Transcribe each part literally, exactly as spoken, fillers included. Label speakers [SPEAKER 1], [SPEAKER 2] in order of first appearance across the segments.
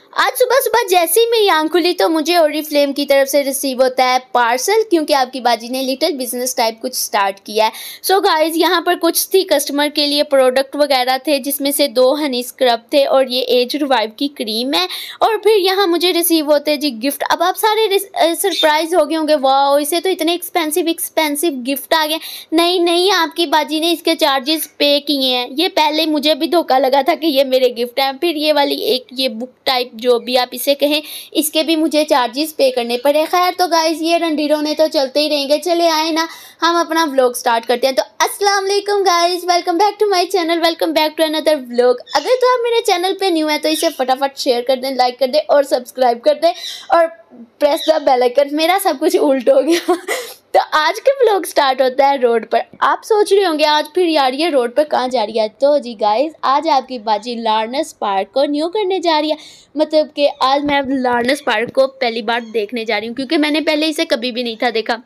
[SPEAKER 1] आज सुबह सुबह जैसे ही मेरी आंख खुली तो मुझे ओरिफ्लेम की तरफ से रिसीव होता है पार्सल, क्योंकि आपकी बाजी ने लिटिल बिजनेस टाइप कुछ स्टार्ट किया है। सो so गाइज यहाँ पर कुछ थी कस्टमर के लिए प्रोडक्ट वगैरह थे, जिसमें से दो हनी स्क्रब थे और ये एज रिवाइव की क्रीम है। और फिर यहाँ मुझे रिसीव होते हैं जी गिफ्ट। अब आप सारे सरप्राइज हो गए होंगे, वाह इसे तो इतने एक्सपेंसिव एक्सपेंसिव गिफ्ट आ गए। नहीं नहीं, आपकी बाजी ने इसके चार्जेस पे किए हैं। ये पहले मुझे भी धोखा लगा था कि ये मेरे गिफ्ट हैं। फिर ये वाली एक ये बुक टाइप जो भी आप इसे कहें, इसके भी मुझे चार्जेस पे करने पड़े। खैर तो गाइज ये रंडीरों ने तो चलते ही रहेंगे। चले आए ना, हम अपना व्लॉग स्टार्ट करते हैं। तो अस्सलाम वालेकुम guys, welcome back to my channel, welcome back to another vlog. अगर तो आप मेरे चैनल पे न्यू है तो इसे फटाफट शेयर कर दें, लाइक कर दें और सब्सक्राइब कर दें और प्रेस द बेल आइकन। मेरा सब कुछ उल्ट हो गया। तो आज के व्लॉग स्टार्ट होता है रोड पर। आप सोच रहे होंगे आज फिर यार ये रोड पर कहाँ जा रही है। तो जी गाइस, आज आपकी बाजी लार्नस पार्क को न्यू करने जा रही है। मतलब कि आज मैं लार्नस पार्क को पहली बार देखने जा रही हूँ, क्योंकि मैंने पहले इसे कभी भी नहीं था देखा।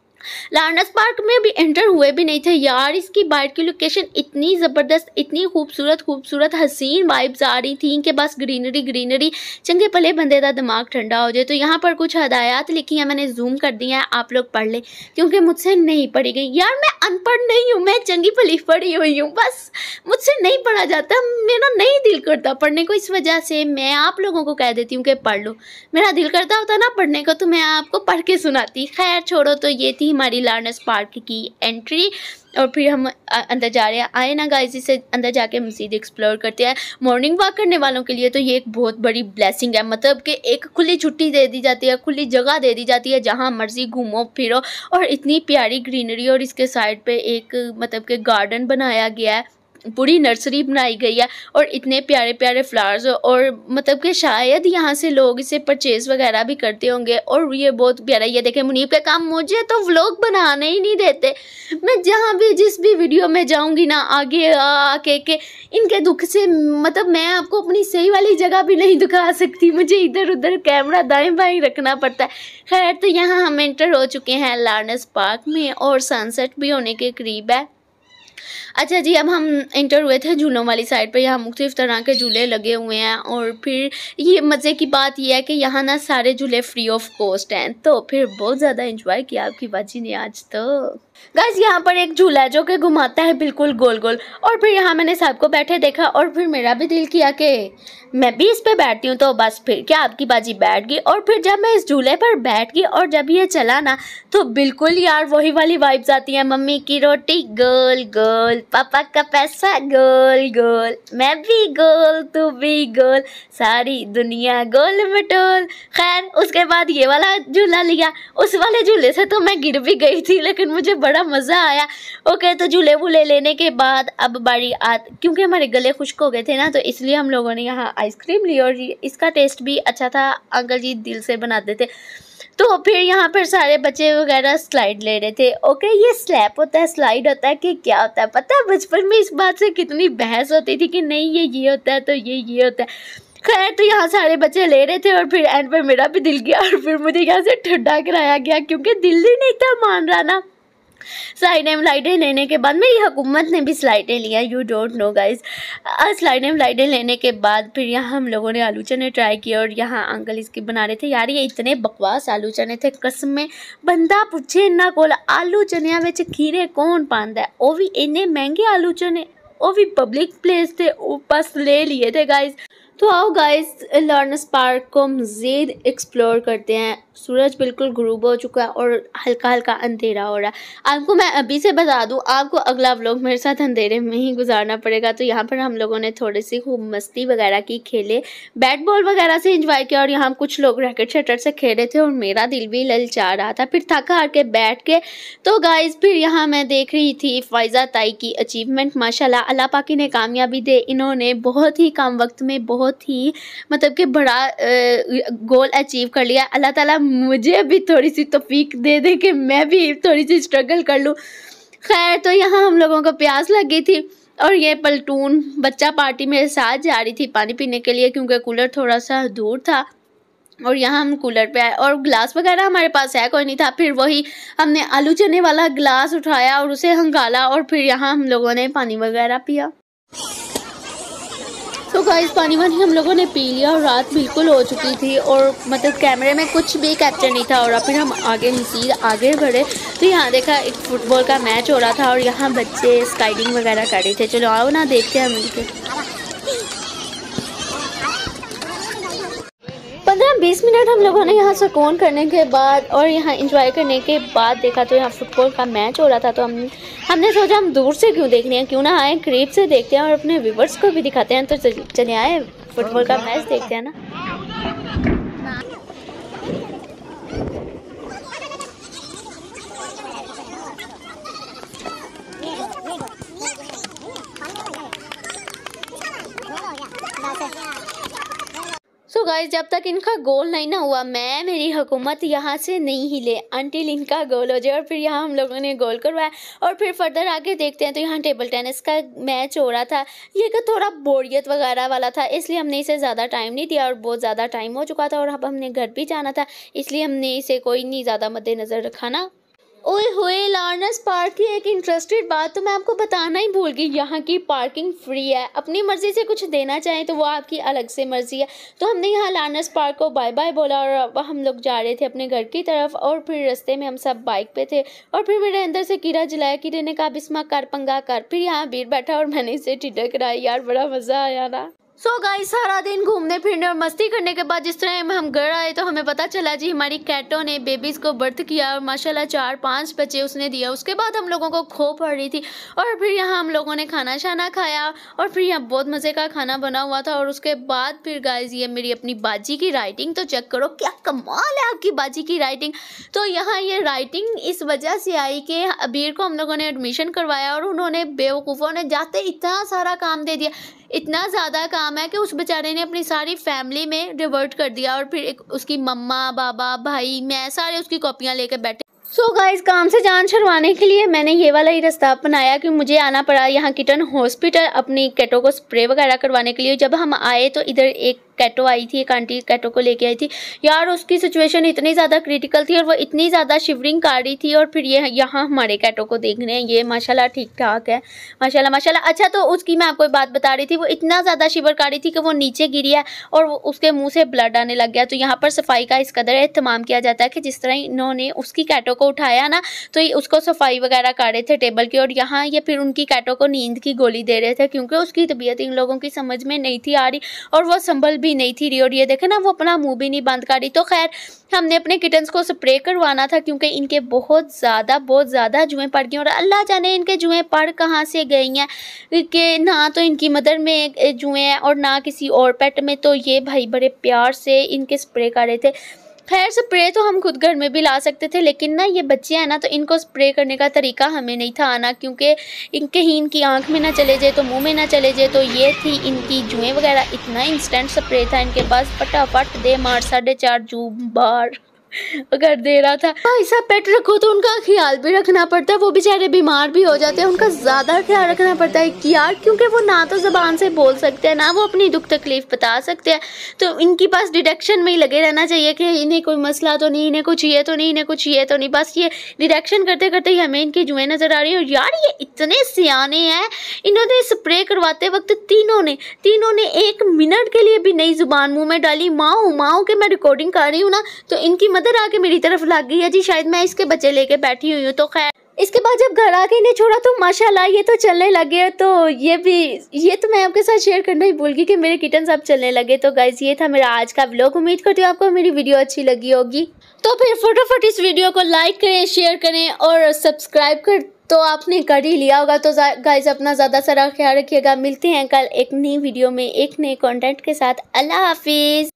[SPEAKER 1] लार्नस पार्क में भी एंटर हुए भी नहीं थे यार। इसकी बाइट की लोकेशन इतनी ज़बरदस्त, इतनी खूबसूरत खूबसूरत हसीन वाइब्स आ रही थी कि बस ग्रीनरी ग्रीनरी, चंगे भले बंदे का दिमाग ठंडा हो जाए। तो यहाँ पर कुछ हदायत लिखी हैं, मैंने जूम कर दी हैं, आप लोग पढ़ लें क्योंकि मुझसे नहीं पढ़ी गई। यार मैं अनपढ़ नहीं हूँ, मैं चंगी भली पढ़ी हुई हूँ, बस मुझसे नहीं पढ़ा जाता, मेरा नहीं दिल करता पढ़ने को। इस वजह से मैं आप लोगों को कह देती हूँ कि पढ़ लो। मेरा दिल करता होता ना पढ़ने को तो मैं आपको पढ़ के सुनाती। खैर छोड़ो, तो ये थी हमारी लार्नस पार्क की एंट्री। और फिर हम अंदर जा रहे हैं। आए ना गाइस, इसे अंदर जाके मज़ीद एक्सप्लोर करते हैं। मॉर्निंग वॉक करने वालों के लिए तो ये एक बहुत बड़ी ब्लेसिंग है। मतलब कि एक खुली छुट्टी दे दी जाती है, खुली जगह दे दी जाती है जहाँ मर्जी घूमो फिरो। और इतनी प्यारी ग्रीनरी, और इसके साइड पे एक मतलब कि गार्डन बनाया गया है, पूरी नर्सरी बनाई गई है और इतने प्यारे प्यारे फ्लावर्स। और मतलब कि शायद यहाँ से लोग इसे परचेज़ वगैरह भी करते होंगे। और ये बहुत प्यारा, ये देखें मुनीब का काम, मुझे तो व्लॉग बनाने ही नहीं देते। मैं जहाँ भी जिस भी वीडियो में जाऊँगी ना, आगे आके के इनके दुख से मतलब मैं आपको अपनी सही वाली जगह भी नहीं दिखा सकती, मुझे इधर उधर कैमरा दाएँ बाएँ रखना पड़ता है। खैर तो यहाँ हम एंटर हो चुके हैं लार्नस पार्क में और सनसेट भी होने के करीब है। अच्छा जी, अब हम एंटर हुए थे झूलों वाली साइड पे। यहाँ मुख्तलिफ तरह के झूले लगे हुए हैं। और फिर ये मज़े की बात यह है कि यहाँ ना सारे झूले फ्री ऑफ कॉस्ट हैं। तो फिर बहुत ज़्यादा एंजॉय किया आपकी बाजी ने आज। तो गाइस यहाँ पर एक झूला है जो कि घुमाता है बिल्कुल गोल गोल। और फिर यहाँ मैंने सबको बैठे देखा और फिर मेरा भी दिल किया कि मैं भी इस पे बैठती हूँ। तो बस फिर क्या आपकी बाजी बैठ गई। और फिर जब मैं इस झूले पर बैठ गई और जब ये चला ना, तो बिल्कुल यार वही वाली वाइब्स आती हैं। मम्मी की रोटी गोल गोल, पापा का पैसा गोल गोल, मैं भी गोल तू भी गोल, सारी दुनिया गोल मटोल। खैर उसके बाद ये वाला झूला लिया। उस वाले झूले से तो मैं गिर भी गई थी, लेकिन मुझे बड़ा मज़ा आया। ओके, तो झूले वूले लेने के बाद अब बारी आ, क्योंकि हमारे गले खुश्क हो गए थे ना, तो इसलिए हम लोगों ने यहाँ आइसक्रीम ली और इसका टेस्ट भी अच्छा था। अंकल जी दिल से बनाते थे। तो फिर यहाँ पर सारे बच्चे वगैरह स्लाइड ले रहे थे। ओके, ये स्लैप होता है, स्लाइड होता है कि क्या होता है, पता है बचपन में इस बात से कितनी बहस होती थी कि नहीं ये ये होता है तो ये ये होता है। खैर तो यहाँ सारे बच्चे ले रहे थे और फिर एंड पर मेरा भी दिल गया और फिर मुझे यहाँ से ठंडा कराया गया, क्योंकि दिल ही नहीं था मान रहा ना। स्लाइडें व्लाइडें लेने के बाद मेरी हुकूमत ने भी स्लाइडें लिया, यू डोंट नो गाइज। स्लाइडें व्लाइडें लेने के बाद फिर यहाँ हम लोगों ने आलू चने ट्राई किए। और यहाँ अंकल इसकी बना रहे थे। यार ये इतने बकवास आलू चने थे, कसम में बंदा पूछे इन्ना कोल आलू चनिया विच खीरे कौन पांदा है, वो भी इन्ने महंगे आलू चने, वो भी पब्लिक प्लेस थे, वो बस ले लिए थे गाइज। तो आओ गाइस लार्नस पार्क को मज़ीद एक्सप्लोर करते हैं। सूरज बिल्कुल गुरूब हो चुका है और हल्का हल्का अंधेरा हो रहा है। आपको मैं अभी से बता दूं, आपको अगला व्लॉग मेरे साथ अंधेरे में ही गुजारना पड़ेगा। तो यहाँ पर हम लोगों ने थोड़ी सी खूब मस्ती वगैरह की, खेले, बैट बॉल वगैरह से एंजॉय किया। और यहाँ कुछ लोग रैकेट शटर से खेले थे और मेरा दिल भी ललचा रहा था। फिर थक हार के बैठ के तो गाइस फिर यहाँ मैं देख रही थी फ़ायज़ा ताई की अचीवमेंट। माशाल्लाह अल्लाह पाक ने कामयाबी दे, इन्होंने बहुत ही कम वक्त में बहुत ही मतलब कि बड़ा गोल अचीव कर लिया। अल्लाह ताला मुझे भी थोड़ी सी तौफीक दे दे कि मैं भी थोड़ी सी स्ट्रगल कर लूँ। खैर तो यहाँ हम लोगों को प्यास लग गई थी और ये पलटून बच्चा पार्टी मेरे साथ जा रही थी पानी पीने के लिए, क्योंकि कूलर थोड़ा सा दूर था। और यहाँ हम कूलर पे आए और ग्लास वगैरह हमारे पास है कोई नहीं था। फिर वही हमने आलू चने वाला ग्लास उठाया और उसे हंगाला और फिर यहाँ हम लोगों ने पानी वगैरह पिया। तो गाइस पानी वानी हम लोगों ने पी लिया और रात बिल्कुल हो चुकी थी और मतलब कैमरे में कुछ भी कैप्चर नहीं था। और फिर हम आगे मज़ीद आगे बढ़े तो यहाँ देखा एक फुटबॉल का मैच हो रहा था और यहाँ बच्चे स्काइडिंग वगैरह कर रहे थे। चलो आओ ना देखते हैं मिलकर। पंद्रह बीस मिनट हम लोगों ने यहाँ सुकून करने के बाद और यहाँ एंजॉय करने के बाद देखा तो यहाँ फुटबॉल का मैच हो रहा था। तो हम हमने सोचा हम दूर से क्यों देखने हैं, क्यों ना आए करीब से देखते हैं और अपने व्यूवर्स को भी दिखाते हैं। तो चले आए फुटबॉल का मैच देखते हैं ना। सो so गाइस जब तक इनका गोल नहीं ना हुआ मैं मेरी हुकूमत यहाँ से नहीं हिले अंटिल इनका गोल हो जाए। और फिर यहाँ हम लोगों ने गोल करवाया और फिर फर्दर आगे देखते हैं तो यहाँ टेबल टेनिस का मैच हो रहा था। ये का थोड़ा बोरियत वगैरह वाला था इसलिए हमने इसे ज़्यादा टाइम नहीं दिया और बहुत ज़्यादा टाइम हो चुका था और अब हमने घर भी जाना था इसलिए हमने इसे कोई नहीं ज़्यादा मद्देनज़र रखा ना। ओए होए लार्नस पार्क की एक इंटरेस्टेड बात तो मैं आपको बताना ही भूल गई, यहाँ की पार्किंग फ्री है। अपनी मर्ज़ी से कुछ देना चाहें तो वो आपकी अलग से मर्ज़ी है। तो हमने यहाँ लार्नस पार्क को बाय बाय बोला और अब हम लोग जा रहे थे अपने घर की तरफ। और फिर रास्ते में हम सब बाइक पे थे और फिर मेरे अंदर से कीड़ा जलाया। कीड़े ने कहा बिस्मा कर पंगा कर। फिर यहाँ वीर बैठा और मैंने इसे टिड्डा कराई। यार बड़ा मज़ा आया ना। सो so गाइस सारा दिन घूमने फिरने और मस्ती करने के बाद जिस तरह हम घर आए तो हमें पता चला जी हमारी कैटो ने बेबीज़ को बर्थ किया और माशाल्लाह चार पांच बच्चे उसने दिया। उसके बाद हम लोगों को खो पड़ रही थी और फिर यहाँ हम लोगों ने खाना शाना खाया और फिर यहाँ बहुत मज़े का खाना बना हुआ था। और उसके बाद फिर गाइस ये मेरी अपनी बाजी की राइटिंग तो चेक करो, क्या कमाल है आपकी बाजी की राइटिंग। तो यहाँ ये राइटिंग इस वजह से आई कि अबीर को हम लोगों ने एडमिशन करवाया और उन्होंने बेवकूफ़ों ने जाते इतना सारा काम दे दिया, इतना ज़्यादा काम है कि उस बेचारे ने अपनी सारी फैमिली में रिवर्ट कर दिया। और फिर एक उसकी मम्मा बाबा भाई मैं सारे उसकी कॉपियाँ लेकर बैठे। सो so गाइस काम से जान छुड़वाने के लिए मैंने ये वाला ही रास्ता अपनाया कि मुझे आना पड़ा यहाँ किटन हॉस्पिटल अपनी कैटो को स्प्रे वगैरह करवाने के लिए। जब हम आए तो इधर एक कैटो आई थी, एक आंटी कैटो को लेके आई थी। यार उसकी सिचुएशन इतनी ज़्यादा क्रिटिकल थी और वो इतनी ज़्यादा शिवरिंग कर रही थी। और फिर ये यहाँ हमारे कैटो को देख रहे हैं, ये माशाल्लाह ठीक ठाक है माशाल्लाह माशाल्लाह। अच्छा तो उसकी मैं आपको एक बात बता रही थी, वो इतना ज़्यादा शिवर कर रही थी कि वो नीचे गिरी है और उसके मुँह से ब्लड आने लग गया। तो यहाँ पर सफाई का इस कदर एहतमाम किया जाता है कि जिस तरह इन्होंने उसकी कैटो को उठाया ना तो ये उसको सफाई वगैरह कर रहे थे टेबल की। और यहाँ ये फिर उनकी कैटो को नींद की गोली दे रहे थे क्योंकि उसकी तबीयत इन लोगों की समझ में नहीं थी आ रही और वो संभल भी नहीं थी रही। और ये देखे ना वो अपना मुंह भी नहीं बंद कर रही। तो खैर हमने अपने किटन्स को स्प्रे करवाना था क्योंकि इनके बहुत ज़्यादा बहुत ज़्यादा जुएँ पड़ गई और अल्लाह जाने इनके जुएँ पड़ कहाँ से गई हैं कि ना तो इनकी मदर में जुएँ हैं और ना किसी और पेट में। तो ये भाई बड़े प्यार से इनके स्प्रे कर रहे थे। खैर स्प्रे तो हम खुद घर में भी ला सकते थे लेकिन ना ये बच्चे हैं ना तो इनको स्प्रे करने का तरीका हमें नहीं था आना क्योंकि इनके ही इनकी आंख में ना चले जाए तो मुंह में ना चले जाए। तो ये थी इनकी जुएँ वगैरह, इतना इंस्टेंट स्प्रे था इनके पास, फटाफट दे मार साढ़े चार जू बार अगर दे रहा था। ऐसा पेट रखो तो उनका ख्याल भी रखना पड़ता है, वो बेचारे बीमार भी हो जाते हैं, उनका ज़्यादा ख्याल रखना पड़ता है यार क्योंकि वो ना तो ज़बान से बोल सकते हैं ना वो अपनी दुख तकलीफ़ बता सकते हैं। तो इनके पास डिटेक्शन में ही लगे रहना चाहिए कि इन्हें कोई मसला तो नहीं, इन्हें कुछ ये तो नहीं, इन्हें कुछ ये तो नहीं, बस ये डिटेक्शन करते करते ही हमें इनकी जुएँ नज़र आ रही है। और यार ये इतने सियाने हैं, इन्होंने स्प्रे करवाते वक्त तीनों ने तीनों ने एक मिनट के लिए भी नई ज़ुबान मुँह में डाली। माओ माओ के मैं रिकॉर्डिंग कर रही हूँ ना तो इनकी मदर आके मेरी तरफ लग गई है जी, शायद मैं इसके बच्चे लेके बैठी हुई हूँ। तो खैर इसके बाद जब घर आके इन्हें छोड़ा तो माशाल्लाह ये तो चलने लगे। तो ये भी ये तो मैं आपके साथ शेयर करना ही भूल गई कि मेरे किटन्स अब चलने लगे। तो गाइस ये था मेरा आज का व्लॉग, उम्मीद करती हूँ आपको मेरी वीडियो अच्छी लगी होगी। तो फिर फटाफट इस वीडियो को लाइक करें, शेयर करें और सब्सक्राइब कर तो आपने कर ही लिया होगा। तो गाइस अपना ज़्यादा सारा ख्याल रखिएगा, मिलते हैं कल एक नई वीडियो में एक नए कंटेंट के साथ। अल्लाह हाफिज़।